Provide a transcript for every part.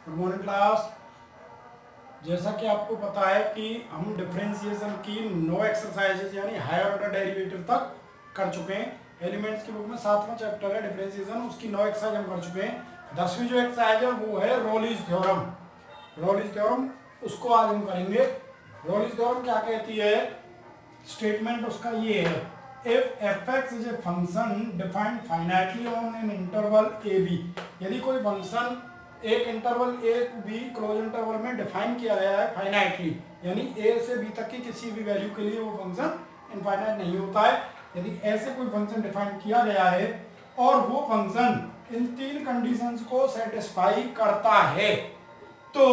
Good morning class. जैसा कि आपको पता है कि हम डिफरेंशिएशन की 9 एक्सरसाइजेज यानी हायर ऑर्डर डेरिवेटिव तक कर चुके हैं। एलिमेंट्स की बुक में 7वां चैप्टर है डिफरेंशिएशन, उसकी 9 एक्सरसाइज हम कर चुके हैं। 10वीं जो एक्सरसाइज है वो है रोलिस थ्योरम। रोलिस थ्योरम उसको आज हम करेंगे। रोलिस थ्योरम क्या कहती है? स्टेटमेंट उसका ये है, if f(x) is a function defined finitely on an interval a b, यदि कोई फंक्शन एक interval a b close interval में डिफाइन किया गया है फाइनाइटली, यानी a से b तक की किसी भी वैल्यू के लिए वो फंक्शन इनफाइनाइट नहीं होता है। यदि ऐसे कोई फंक्शन डिफाइन किया गया है और वो फंक्शन इन 3 कंडीशंस को सेटिस्फाई करता है, तो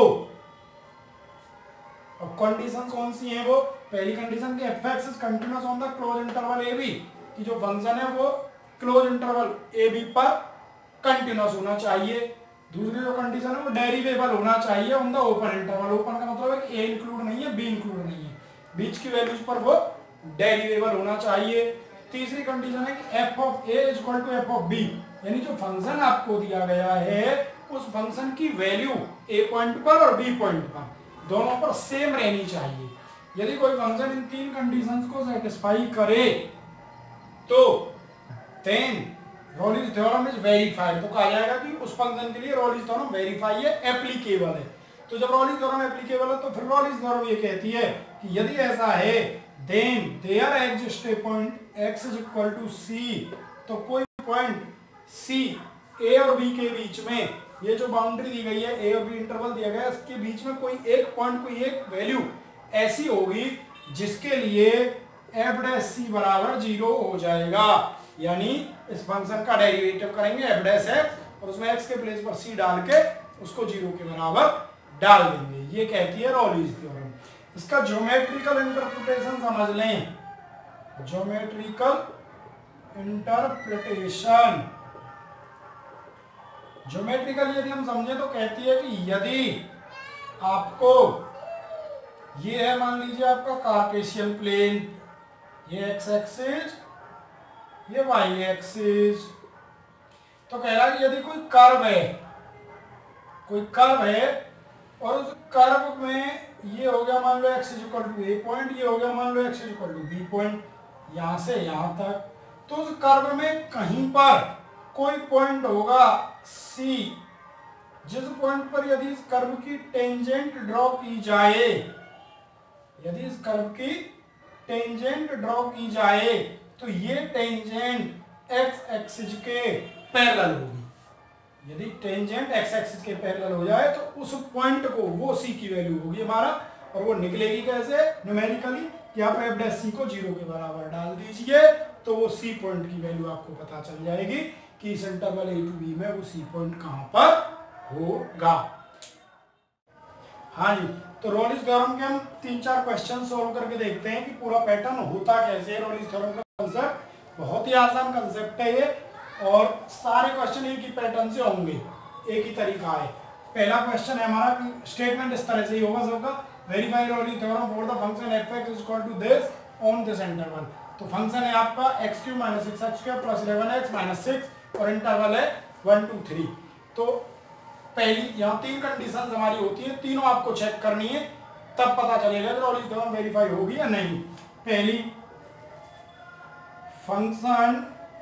अब कंडीशन कौन सी है? वो पहली कंडीशन कि f(x) is continuous on the close interval a b, कि जो फंक्शन है वो क्लोज इंटरवल a b पर कंटीन्यूअस होना चाहिए। दूसरी जो कंडीशन है वो डेरिवेबल होना चाहिए on the open interval. Open का मतलब है कि a इंक्लूड नहीं है, b इंक्लूड नहीं है, बीच की वैल्यूज पर वो डेरिवेबल होना चाहिए। तीसरी कंडीशन है कि f of a is equal to f of b, यानी जो फंक्शन आपको दिया गया है उस फंक्शन की वैल्यू a पॉइंट पर और b पॉइंट पर दोनों पर सेम रहनी चाहिए। यदि कोई फंक्शन इन 3 कंडीशंस को सेटिस्फाई करे तो then Rolle's theorem is verified, तो कहा जाएगा कि उस फंक्शन के लिए रोलिस थ्योरम वेरीफाई है, एप्लीकेबल है। तो जब रोलिस थ्योरम एप्लीकेबल है तो फिर रोलिस थ्योरम ये कहती है कि यदि ऐसा है then there exist a point x is equal to c, तो कोई पॉइंट c a और b के बीच में, ये जो बाउंड्री दी गई है a और b इंटरवल दिया गया है, इसके बीच में कोई एक पॉइंट, कोई एक वैल्यू ऐसी होगी जिसके लिए f' बराबर 0 हो जाएगा। यानी इस फंक्शन का डेरिवेटिव करेंगे f' और उसमें x के प्लेस पर c डाल के उसको 0 के बराबर डाल देंगे। ये कहती है रोलिस थ्योरम। इसका ज्योमेट्रिकल इंटरप्रिटेशन समझ लें। ज्योमेट्रिकल इंटरप्रिटेशन, ज्योमेट्रिकल यदि हम समझे तो कहती है कि यदि आपको ये है, मान लीजिए आपका कार्टेशियन प्लेन, ये x एक्सिस, ये y एक्सिस, तो कह रहा है कि यदि कोई कर्व है, कोई कर्व है और उस कर्व में ये हो गया मान लो x is equal to a point, ये हो गया मान लो x is equal to b point, यहां से यहां तक, तो उस कर्व में कहीं पर कोई पॉइंट होगा c, जिस पॉइंट पर यदि इस कर्व की टेंजेंट ड्रॉ की जाए, यदि इस कर्व की टेंजेंट ड्रॉ की जाए तो ये टेंजेंट x एक्सिस के पैरेलल होगी। यदि टेंजेंट x एक्सिस के पैरेलल हो जाए तो उस पॉइंट को, वो c की वैल्यू होगी हमारा, और वो निकलेगी कैसे? न्यूमेरिकली कि आप f' को 0 के बराबर डाल दीजिए तो वो c पॉइंट की वैल्यू आपको पता चल जाएगी कि इस इंटरवल a to b में वो c पॉइंट कहां पर होगा। हाँ जी, तो रोलिस थ्योरम के हम 3-4 क्वेश्चन सोल्व करके देखते हैं कि पूरा पैटर्न होता कैसे है। रोलिस थ्योरम का कंसेप्ट बहुत ही आसान कंसेप्ट है ये, और सारे क्वेश्चन एक ही पैटर्न से होंगे, एक ही तरीका है। पहला क्वेश्चन है हमारा कि स्टेटमेंट इस तरह से ही होगा सबका, verify Rolle's theorem for the function f(x) is equal to this on this interval. तो फंक्शन है आपका x³ - 6x² + 11x - 6 और इंटरवल है 1 2 3। तो पहली यहाँ 3 कंडीशंस हमारी होती है, तीनों आपको चेक करनी है, तब पता चलेगा कि रोलिस थ्योरम वेरीफाई होगी या नहीं। पहली, function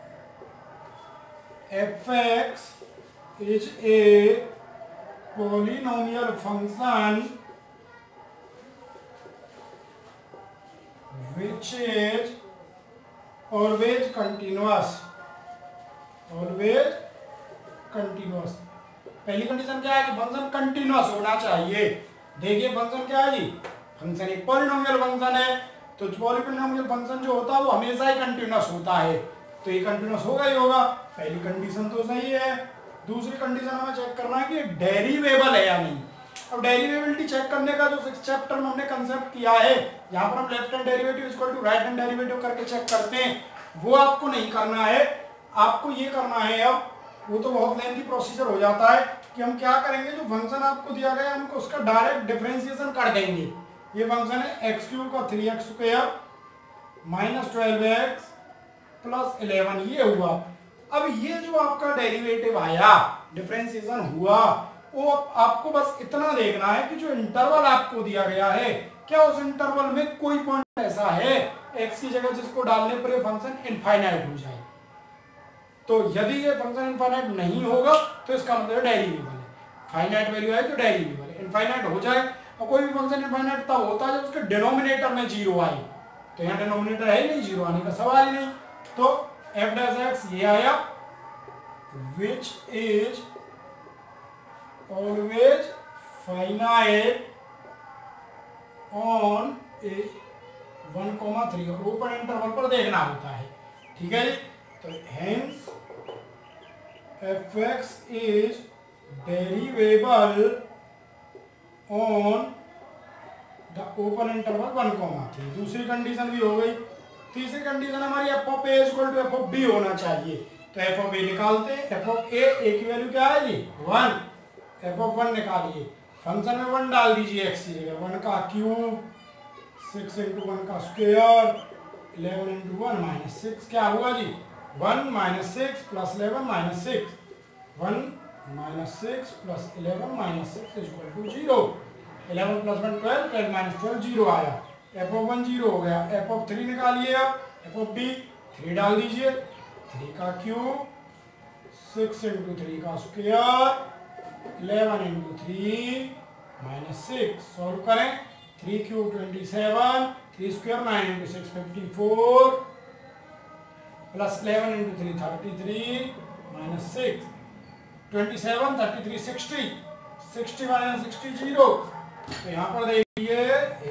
f(x) is a polynomial function which is always continuous, always continuous। पहली कंडीशन क्या है कि फंक्शन कंटीन्यूअस होना चाहिए। देखिए फंक्शन क्या है जी, फंक्शन एक पॉलिनोमियल फंक्शन है, तो पॉलिनोमियल फंक्शन जो होता है वो हमेशा ही कंटीन्यूअस होता है, तो ये कंटीन्यूअस होगा ही होगा। पहली कंडीशन तो सही है। दूसरी कंडीशन हमें चेक करना है कि डेरिवेबल है या नहीं। अब डेरिवेबिलिटी चेक करने का जो 6th चैप्टर में हमने कंसेप्ट किया है, यहाँ पर हम left hand derivative equal to right hand derivative करके चेक करते हैं, वो आपको नहीं करना है। आपको ये करना है, अब वो तो बहुत लेंथी प्रोसीजर हो जाता है कि हम क्या करेंगे, जो फंक्शन आपको दिया गया है हमको उसका डायरेक्ट डिफरेंशिएशन कर देंगे। ये फंक्शन है x³ का 3x² - 12x + 11, ये हुआ। अब ये जो आपका डेरिवेटिव आया, डिफरेंशिएशन हुआ, वो आपको बस इतना देखना है कि जो इंटरवल आपको दिया गया है क्या उस इंटरवल में कोई पॉइंट ऐसा है x की जगह जिसको डालने पर ये फंक्शन इनफाइनाइट हो जाए। तो यदि ये फंक्शन इनफाइनाइट नहीं होगा तो इसका मतलब डेरिवेबल है। फाइनाइट वैल्यू है तो डेरिवेबल है। इनफाइनाइट हो जाए और कोई भी फंक्शन इनफाइनाइट तब होता है जब उसके डिनोमिनेटर में जीरो आए। तो यहाँ डिनोमिनेटर है ही नहीं, जीरो आने का सवाल ही नहीं। तो f डैश x ये आया which is always finite on a 1,3 और ओपन इंटरवल पर देखना होता है। ठीक है जी। तो hence fx is derivable on the open interval 1,3। दूसरी कंडीशन भी हो गई। तीसरी कंडीशन हमारी f of a equal to f of b होना चाहिए। तो f ऑफ a निकालते हैं। f ऑफ a की वैल्यू क्या है जी 1। f ऑफ 1 निकालिए, फंक्शन में 1 डाल दीजिए x की जगह, 1 का क्यूब 6 इंटू 1 का स्क्वायर 11 इंटू 1 माइनस 6 क्या हुआ जी 1 minus 6 plus 11 minus 6 1 minus 6 plus 11 minus 6 equal to 0। 11 plus 1 12, 12 minus 12 0 आया। f ऑफ 1 0 हो गया। f ऑफ 3 निकालिए आप, f ऑफ b 3 डाल दीजिए, 3 का क्यूब 6 इंटू 3 का स्क्वायर 11 इंटू 3 माइनस 6 सॉल्व करें। 3 cube 27, 3 square 9 into 6 54 plus 11 into 3 33 minus 6 27 33 60 60 minus 60 0। तो यहाँ पर देखिए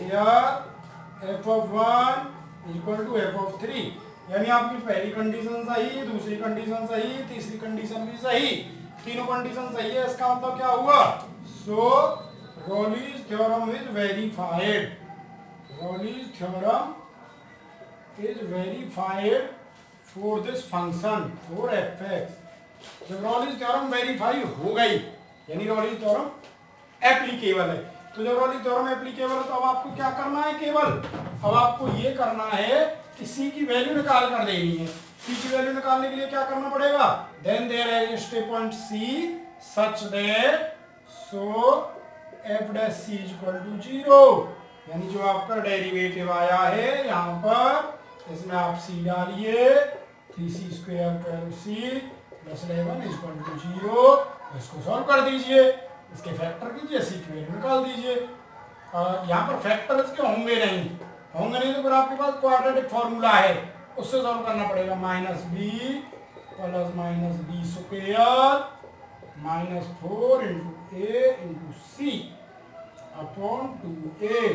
f of 1 equal to f of 3, यानी आपकी पहली कंडीशन सही, दूसरी कंडीशन सही, तीसरी कंडीशन भी सही, तीनों कंडीशन सही है। इसका मतलब क्या हुआ so Rolle's theorem is verified. Rolle's theorem is verified for this function for fx। जब रॉलीज थ्योरम वेरीफाई हो गई यानी रॉलीज थ्योरम एप्लीकेबल है। तो जब रॉलीज थ्योरम एप्लीकेबल है तो अब आपको क्या करना है, केवल अब आपको ये करना है कि c की वैल्यू निकाल कर देनी है। c की वैल्यू निकालने के लिए क्या करना पड़ेगा, then there exist a point c such that so f dash c equal to 0, यानी जो आपका डेरिवेटिव आया है यहाँ पर इसमें आप c डालिए 3c square 12c plus 11 equal to 0। इसको सॉल्व कर दीजिए, इसके फैक्टर कीजिए, c की वैल्यू निकाल दीजिए। यहाँ पर फैक्टर इसके होंगे नहीं तो फिर आपके पास क्वाड्रेटिक फॉर्मूला है, उससे सॉल्व करना पड़ेगा। Minus B plus minus B square minus 4 into A into C upon 2a।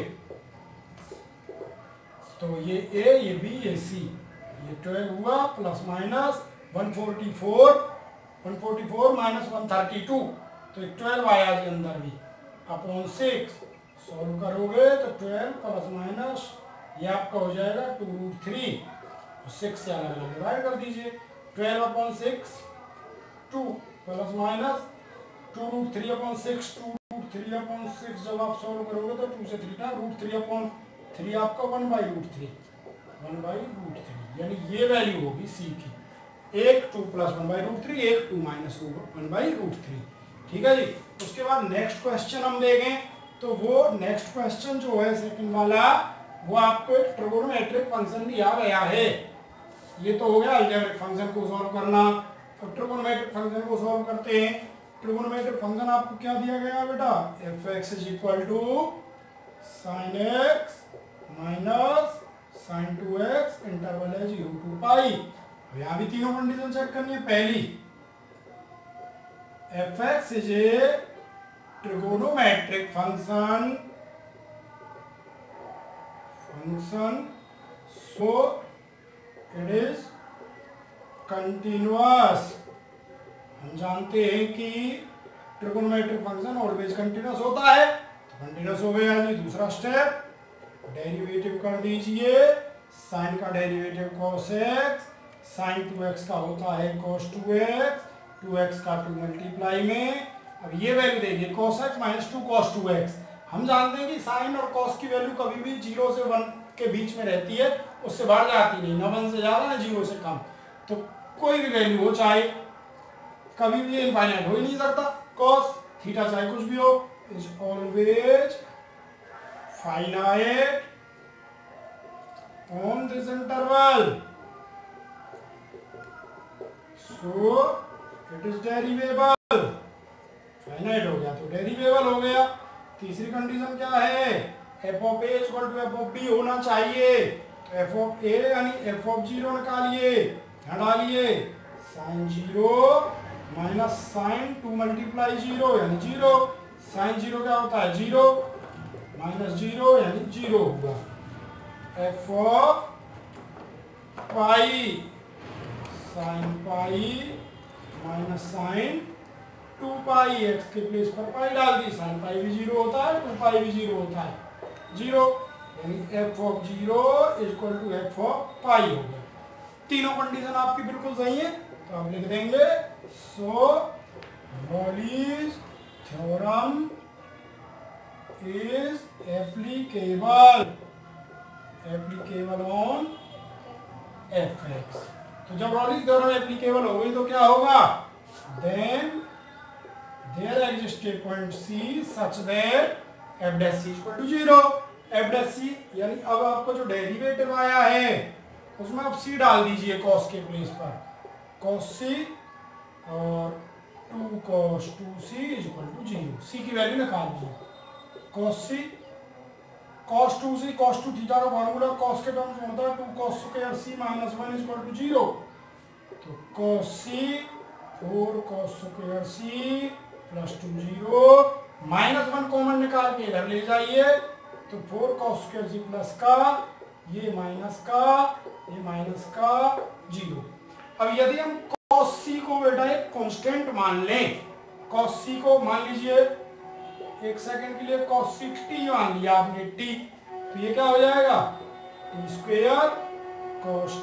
तो ये a ये b ये c, ये 12 हुआ प्लस माइनस 144 माइनस 132, तो 12 आया जी अंदर भी अपॉन 6। सॉल्व करोगे तो 12 प्लस माइनस ये आपका हो जाएगा 2√3 और 6 से अलग अलग डिवाइड कर दीजिए। 12 upon 6 2 plus minus 2√3 upon 6 2√3 upon 6 जब आप सॉल्व करोगे तो 2 से 3 ना √3 अपॉन 3 आपका 1/√3 यानी ये वैल्यू होगी c की, एक 2 प्लस 1/√3 एक 2 माइनस 1/√3। ठीक है जी। उसके बाद नेक्स्ट क्वेश्चन हम देखें तो वो नेक्स्ट क्वेश्चन जो है सेकंड वाला वो आपको एक ट्रिगोनोमेट्रिक फंक्शन दिया गया है। ये तो हो गया अलजेब्रिक फंक्शन को सॉल्व करना। तो ट्रिगोनोमेट्रिक फंक्शन को सॉल्व करते हैं। ट्रिगोनोमेट्रिक फंक्शन आपको क्या दिया गया बेटा, fx इज इक्वल टू sin x minus sin 2x interval है 0 to पाई। अब यहाँ भी तीनों कंडीशन चेक करनी है। पहली fx is a trigonometric function so it is continuous। हम जानते हैं कि ट्रिगोनोमेट्रिक फंक्शन ऑलवेज कंटिन्यूअस होता है, तो कंटिन्यूअस हो गया जी। दूसरा स्टेप डेरिवेटिव कर दीजिए, साइन का derivative cos x, sin 2x का होता है cos 2x, 2x का 2 मल्टीप्लाई में। अब ये वैल्यू देखिए cos x minus 2 cos 2x। हम जानते हैं कि साइन और cos की वैल्यू कभी भी 0 से 1 के बीच में रहती है, उससे बढ़ जाती नहीं, ना 1 से ज़्यादा ना 0 से कम। तो कोई भी वैल्यू हो चाहे कभी भी इनफाइनाइट हो ही नहीं सकता। cos थीटा चाहे कुछ भी हो, is always finite on this interval, so it is derivable. Finite हो गया तो डेरिवेबल हो गया। तीसरी कंडीशन क्या है, F of A equal to F of B होना चाहिए। तो एफ ऑफ ए यानी एफ ऑफ जीरो निकालिए, हटाइए, sine zero minus sine 2 multiply zero यानी जीरो, साइन जीरो क्या होता है जीरो, माइनस जीरो यानी जीरो हुआ। F of pi sine pi minus sine 2 pi, X के प्लेस पर पाई डाल दी, साइन पाई भी जीरो होता है, 2 पाई भी जीरो होता है, जीरो यानी F of zero equal to F of pi हो गया। तीनों कंडीशन आपकी बिल्कुल सही है, तो आप लिख देंगे so Rolle's theorem is applicable on F X. तो जब रॉलीज थ्योरम एप्लीकेबल हो गई तो क्या होगा, then there exists a point C such that f dash c equal to 0। f dash c यानी अब आपको जो डेरिवेटिव आया है उसमें आप c डाल दीजिए cos के प्लेस पर, cos c और 2 cos 2c is equal to 0। c की वैल्यू निकाल दीजिए, cos c cos 2c cos 2 theta का फॉर्मूला cos के टर्म्स में होता है 2 cos square c minus 1 is equal to 0। तो cos c 4 cos square c plus 2 0, minus 1 common निकाल के इधर ले जाइए, तो 4 cos स्क्वायर c प्लस का ये माइनस का 0। अब यदि हम cos c को बेटा एक कांस्टेंट मान लें, cos c को मान लीजिए एक सेकंड के लिए cos c t मान लिया आपने t, तो ये क्या हो जाएगा t स्क्वायर cos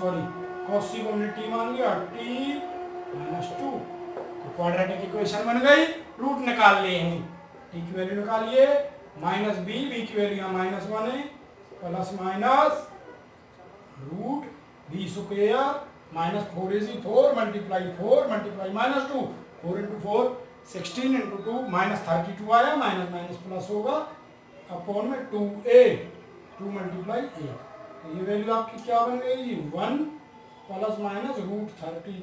c को हमने t मान लिया t माइनस 2, क्वाड्रेटिक इक्वेशन बन गई, रूट निकाल लिए हैं, t की वैल्यू निकालिए, माइनस b की वैल्यू माइनस 1 है, plus minus root b square minus 4 multiply minus 2, 4 into 4 16 into 2 minus 32 आया, माइनस माइनस प्लस होगा अपॉन में 2a 2 मल्टीप्लाई a, तो ये वैल्यू आपकी क्या बन गई 1 प्लस माइनस रूट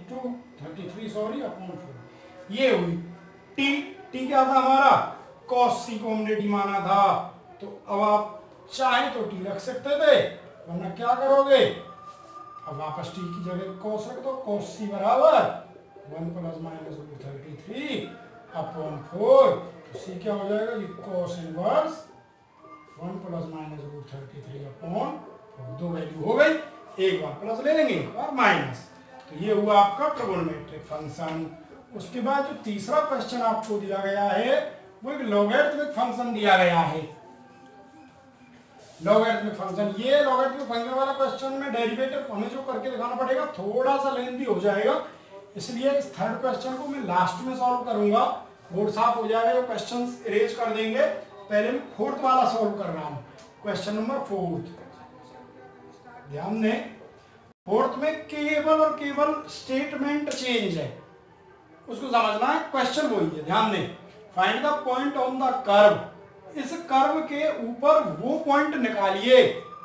33 अपॉन 4, ये हुई t क्या था हमारा cos c को हमने t माना था, तो अब आप चाहे तो t रख सकते थे, वरना क्या करोगे अब वापस t की जगह cos रख दो, cos c बराबर 1 प्लस माइनस रूट 33 अपॉन 4, तो c क्या हो जाएगा जी cos inverse 1 plus minus root 33 upon 4, दो वैल्यू हो गई, एक बार प्लस ले लेंगे एक बार माइनस, तो ये हुआ आपका ट्रिगोनोमेट्रिक फंक्शन। उसके बाद जो तीसरा क्वेश्चन आपको दिया गया है वो एक लॉगरिथमिक फंक्शन दिया गया है। लॉगरिथमिक फंक्शन, ये लॉगरिथमिक फंक्शन वाला क्वेश्चन में डेरिवेटिव हमें जो करके दिखाना पड़ेगा थोड़ा सा लेंथी हो जाएगा, इसलिए इस थर्ड क्वेश्चन को मैं लास्ट में सॉल्व करूंगा, बोर्ड साफ हो जाएगा, जो क्वेश्चन इरेज कर देंगे। पहले मैं फोर्थ वाला सॉल्व कर रहा हूँ, क्वेश्चन नंबर 4। ध्यान दें, फोर्थ में केवल और केवल स्टेटमेंट चेंज है, उसको समझना है, क्वेश्चन वही है। ध्यान दें, find the point on the curve, इस कर्व के ऊपर वो पॉइंट निकालिए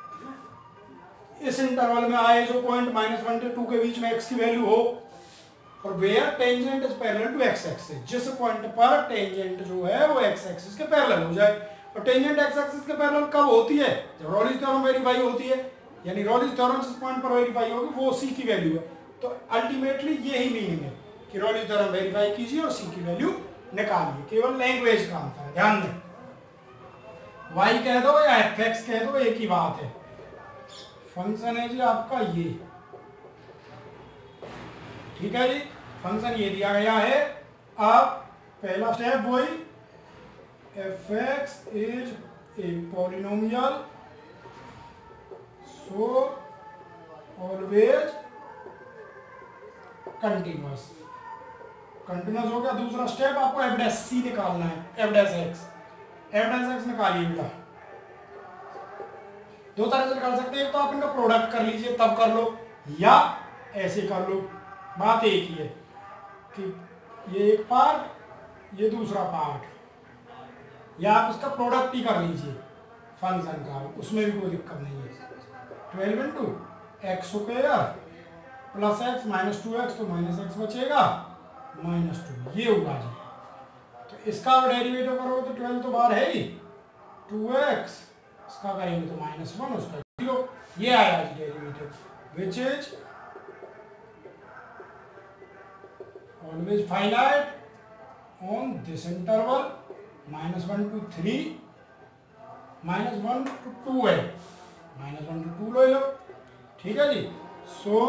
इस इंटरवल में आए जो पॉइंट -1 से 2 के बीच में x की वैल्यू हो, और where tangent is parallel to x axis, जिस पॉइंट पर टेंजेंट जो है वो x एक्सिस के पैरेलल हो जाए। और टेंजेंट x एक्सिस के पैरेलल कब होती है, जब रॉलीज थ्योरम वेरीफाई होती है, यानी रॉलीज थ्योरम जिस पॉइंट पर वेरीफाई होगी वो c की वैल्यू है। तो अल्टीमेटली यही मीनिंग है कि रॉलीज थ्योरम वेरीफाई कीजिए और c की वैल्यू निकालिए, केवल लैंग्वेज का अंतर है। ध्यान दें, y कह दो या fx कह दो एक ही बात है। फंक्शन है जी आपका ये, ठीक है जी, फंक्शन ये दिया गया है। अब पहला स्टेप वही, fx is a polynomial so always continuous. Continuous हो गया। दूसरा स्टेप आपको एफ डैश सी निकालना है, एफ डैश एक्स निकालिए बेटा। दो तरह से निकाल सकते हैं, तो आप इनका प्रोडक्ट कर लीजिए तब कर लो, या ऐसे कर लो। बात एक ही है कि ये एक पार्ट ये दूसरा पार्ट, या आप इसका प्रोडक्ट ही कर लीजिए फंक्शन का, उसमें भी कोई दिक्कत नहीं है। 12 into X square plus X minus 2x, तो माइनस एक्स बचेगा माइनस 2, ये होगा जी। तो इसका डेरिवेटिव करोगे तो 12 तो बाहर है ही, 2x, इसका करेंगे तो माइनस 1, उसका 0, ये आया जी derivative, which is always finite on this interval -1 to 3, -1 to 2 है, -1 to 2 ले लो, ठीक है जी। सो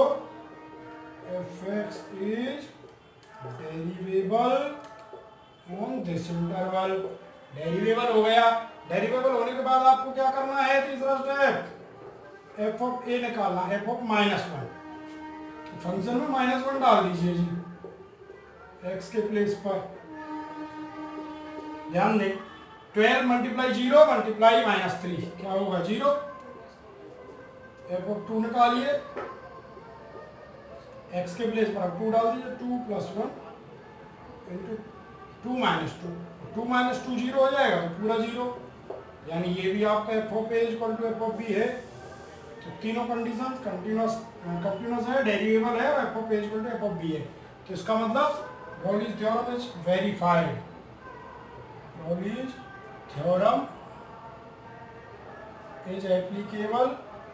fx is derivable on this interval, डेरिवेबल हो गया। डेरिवेबल होने के बाद आपको क्या करना है, तीसरा स्टेप, f ऑफ a निकालना, f ऑफ -1, फंक्शन में -1 डाल दीजिए जी x के प्लेस पर, ध्यान दें 12 मल्टीप्लाई 0 मल्टीप्लाई -3 क्या होगा 0, f ऑफ 2 निकालिए, x के प्लेस पर आप 2 डाल दीजिए, 2 + 1 इंटू 2 - 2, 2 - 2 0 हो जाएगा, तो पूरा 0, यानी ये भी आपका f of a = f of b है। तो तीनों कंडीशन कंटिन्यूअस है, डेरिवेबल है और f of a = f of b है। तो इसका मतलब Rolle's theorem is verified. Rolle's theorem is applicable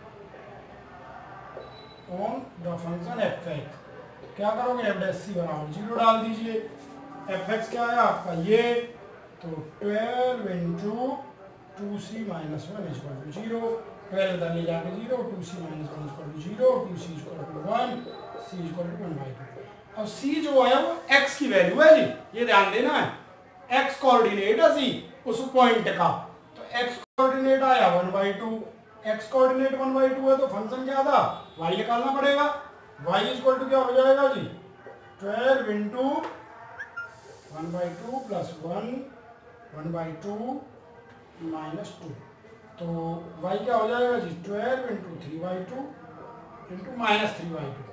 on the function fx. क्या करोगे, f' बनाओ, 0 डाल दीजिए, fx क्या है आपका ये, तो 12 इंटू 2c - 1 = 0, 12 इधर ले जाके 0, 2c - 1 = 0, 2c = 1, c = 1/2। अब c जो है वो x की वैल्यू है जी, ये ध्यान देना है, x कोऑर्डिनेट है c उस पॉइंट का, तो x कोऑर्डिनेट आया 1/2, x कोऑर्डिनेट 1/2 है, तो फंक्शन क्या था, y निकालना पड़ेगा, y = क्या हो जाएगा जी, 12 इंटू 1/2 + 1 1/2 -2, तो y क्या हो जाएगा जी, 12 इंटू 3/2 इंटू -3/2,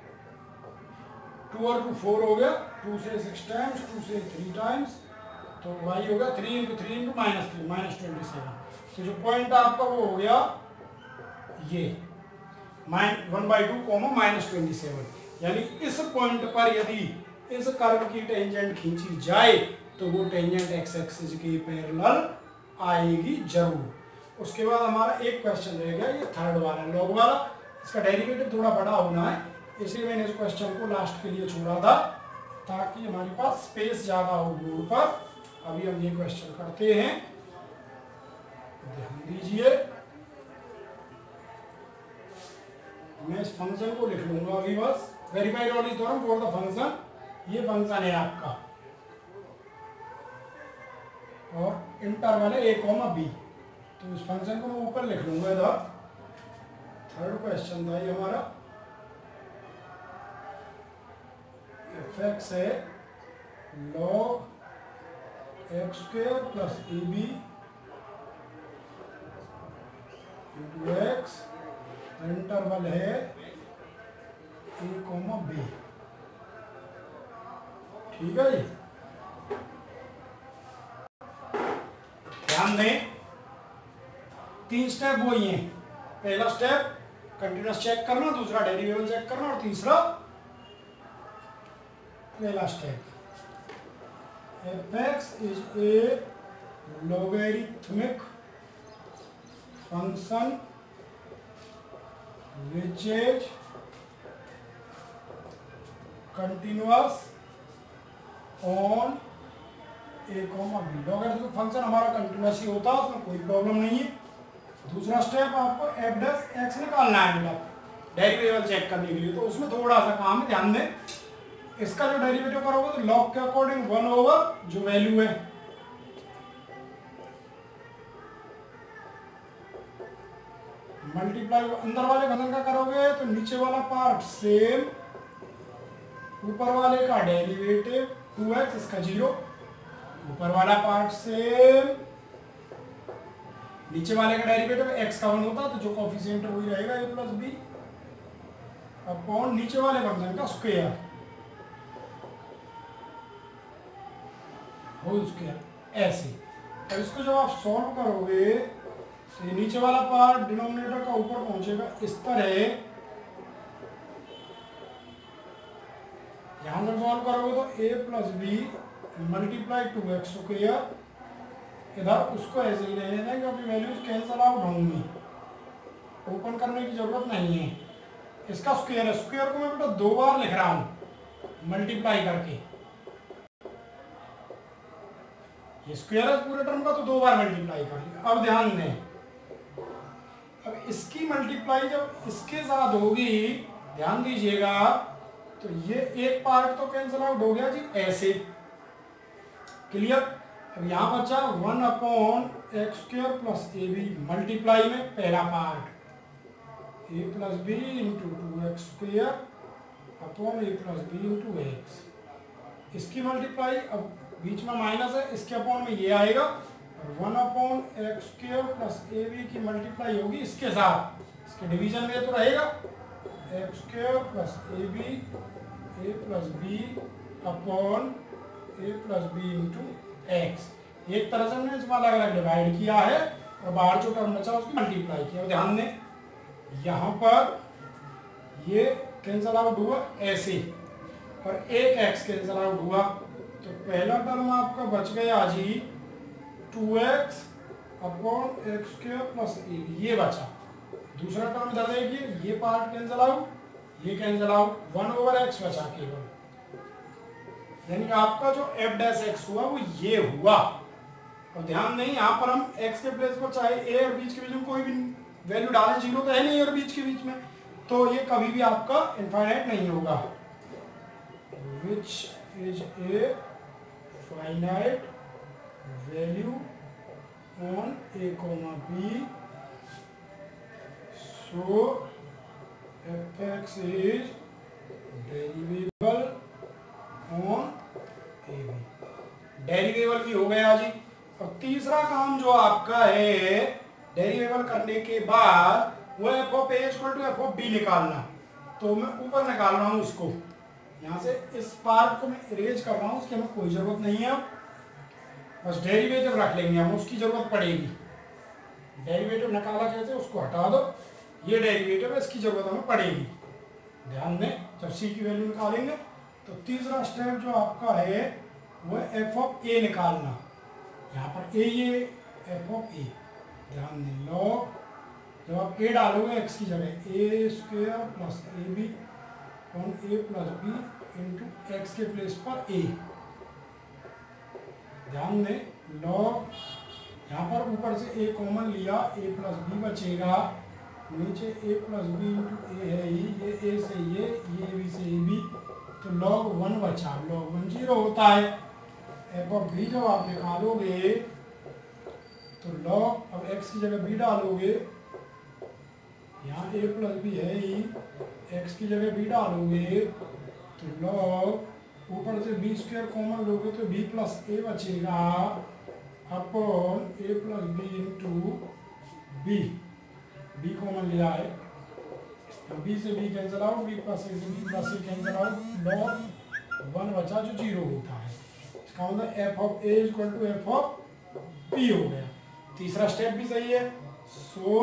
2 और 2 4 हो गया, 2 से 6 टाइम्स, 2 से 3 टाइम्स, तो y होगा 3 इंटू 3 इंटू -3 -27। तो जो पॉइंट आपका वो हो गया ये 1/2 -27, यानी इस पॉइंट पर यदि इस कर्व की टेंजेंट खींची जाए तो वो टेंजेंट x एक्सिस के पैरेलल आएगी जरूर। उसके बाद हमारा एक क्वेश्चन रह गया, ये थर्ड वाला लॉग वाला, इसका डेरिवेटिव थोड़ा बड़ा होना है, इसलिए मैंने इस क्वेश्चन को लास्ट के लिए छोड़ा था ताकि हमारे पास स्पेस ज़्यादा हो बोर्ड पर। अभी हम ये क्वेश्चन करते हैं, ध्यान दीजिए, मैं इस फंक्शन को लिख लूंगा अभी बस, verified Rolle's theorem for the function, ये फंक्शन है आपका और इंटरवल है a, b, तो इस फंक्शन को मैं ऊपर लिख लूंगा इधर। थर्ड क्वेश्चन था ये हमारा, fx है log x² + ab into x, interval है a, b, ठीक है जी। ध्यान दें 3 स्टेप वही हैं, पहला स्टेप कंटिन्यूअस चेक करना, दूसरा डेरिवेबल चेक करना और तीसरा पहला step, fx is a logarithmic function which is continuous on a, b। Logarithmic function हमारा कंटिन्यूअस ही होता है, उसमें कोई प्रॉब्लम नहीं है। दूसरा स्टेप आपको f' निकालना है बेटा, डेरिवेटिव चेक करने के लिए, तो उसमें थोड़ा सा काम है, ध्यान दें। इसका जो डेरिवेटिव करोगे तो लॉग के अकॉर्डिंग 1 ओवर जो वैल्यू है मल्टीप्लाई अंदर वाले घन का करोगे तो नीचे वाला पार्ट सेम, ऊपर वाले का डेरिवेटिव 2x, इसका 0, ऊपर वाला पार्ट सेम, नीचे वाले का डेरिवेटिव x का 1 होता तो जो कोफिशिएंट है वही रहेगा a + b अपॉन नीचे वाले फंक्शन का स्क्वायर। होल स्क्वायर ऐसे। और इसको जब आप सॉल्व करोगे तो ये नीचे वाला पार्ट डिनोमिनेटर का ऊपर पहुंचेगा इस तरह। यहां जब सॉल्व करोगे तो a plus B multiply 2x square, इधर उसको ऐसे ही रहने दें क्योंकि वैल्यूज कैंसल आउट होंगी, ओपन करने की जरूरत नहीं है। इसका स्क्वायर है, स्क्वायर को मैं बेटा 2 बार लिख रहा हूं मल्टीप्लाई करके। ये स्क्वायर है पूरे टर्म का तो 2 बार मल्टीप्लाई कर लिया। अब ध्यान दें, अब इसकी मल्टीप्लाई जब इसके साथ होगी, ध्यान दीजिएगा, तो ये एक पार्ट तो कैंसिल आउट हो गया जी ऐसे। क्लियर? अब यहां बचा 1 upon X square plus A B multiply में पहला part a plus B into 2x square upon a plus B into X. इसकी मल्टीप्लाई, अब बीच में माइनस है, इसके अपॉन में ये आएगा, 1 upon X square plus A B की मल्टीप्लाई होगी इसके साथ, इसके डिवीजन में तो रहेगा X square plus A plus B upon A plus B into X. एक तरह से हमने इसमें अलग अलग डिवाइड किया है और बाहर जो टर्म बचा उसकी मल्टीप्लाई किया। ध्यान दें, यहाँ पर ये कैंसल आउट हुआ ऐसे और एक x कैंसल आउट हुआ, तो पहला टर्म आपका बच गया जी 2x upon X square plus A, ये बचा। दूसरा टर्म इधर देखिए, ये पार्ट कैंसल आउट, ये कैंसल आउट, 1 ओवर x बचा केवल। यानी आपका जो f डैश x हुआ वो ये हुआ। और ध्यान दें, यहाँ पर हम x के प्लेस पर चाहे a और बीच के बीच में कोई भी वैल्यू डालें, 0 तो है नहीं और बीच के बीच में, तो ये कभी भी आपका इनफाइनाइट नहीं होगा। Which is a finite value on A comma B, so F X is derivable on A B. Derivable भी हो गया जी। और तीसरा काम जो आपका है डेरिवेबल करने के बाद वो F of A equal to F of B निकालना। तो मैं ऊपर निकाल रहा हूं इसको, यहाँ से इस पार्ट को मैं इरेज कर रहा हूँ, उसकी हमें कोई जरूरत नहीं है। बस डेरिवेटिव रख लेंगे हम, उसकी जरूरत पड़ेगी। डेरिवेटिव निकाला कैसे, उसको हटा दो, ये डेरिवेटिव है, इसकी जरूरत हमें पड़ेगी। ध्यान दें, जब सी की वैल्यू निकालेंगे तो तीसरा स्टेप जो आपका है वो एफ ऑफ ए निकालना। यहाँ पर ए, ये एफ ऑफ ए, ध्यान दें, लॉग जब आप ए डालोगे एक्स की जगह A square plus A B on A plus B into X के प्लेस पर ए। ध्यान दें, लॉग यहाँ पर ऊपर से ए कॉमन लिया, ए प्लस बी बचेगा, नीचे A plus B into A है ही, ये ए से ये बी से ए बी, तो लॉग 1 बचा। लॉग 1 0 होता है। एफ ऑफ बी जब आप निकालोगे तो लॉग, अब x की जगह b डालोगे, यहाँ a प्लस बी है ही, x की जगह b डालोगे तो लॉग ऊपर से b स्क्वायर कॉमन लोगे तो b प्लस a बचेगा upon a plus B into B. b common लिया है, b से b cancel out, b plus a से b plus a cancel out, log 1 बचा जो 0 होता है। इसका मतलब F of A equal to F of B हो गया। तीसरा स्टेप भी सही है। So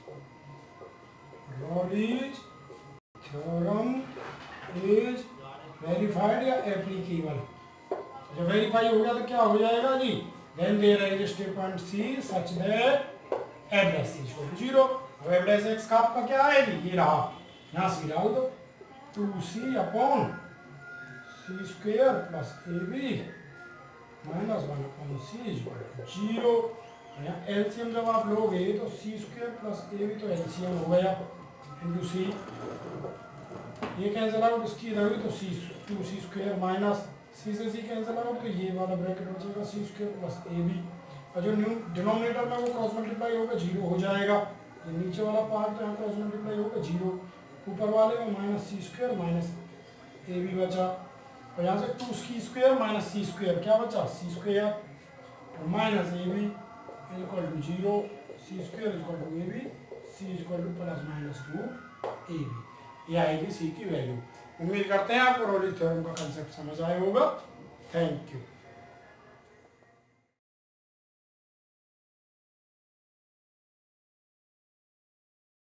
Rolle's theorem is verified या एप्लीकेबल। जब वेरीफाई हो गया तो क्या हो जाएगा जी, then there is step point C such that F dash C equal to 0। अब एफ डैश एक्स का आपका क्या आएगी, ये रहा, यहाँ सी डाल दो, 2c upon C square plus A B minus 1 upon C equal to 0। यहाँ एलसीएम जब आप लोगे तो C square plus A B तो एलसीएम हो गया इंटू सी, ये कैंसिल आउट, इसकी इधर हुई तो सी 2c स्क्वायर माइनस सी से सी कैंसिल आउट, तो ये वाला ब्रैकेट बचेगा C square plus A B, और जो न्यू डिनोमिनेटर में वो क्रॉस मल्टीप्लाई होगा 0 हो जाएगा। ये नीचे वाला पार्ट तो यहाँ क्रॉस मल्टीप्लाई होगा 0, ऊपर वाले में minus C square minus A B बचा, और यहाँ से 2c square minus C square क्या बचा, सी स्क्वायर और minus A B equal to 0, C square equal to A B, C equal to plus minus 2 A B. ये आएगी सी की वैल्यू। उम्मीद करते हैं आपको रॉलिज थ्योरम का कंसेप्ट समझ आया होगा। Thank you.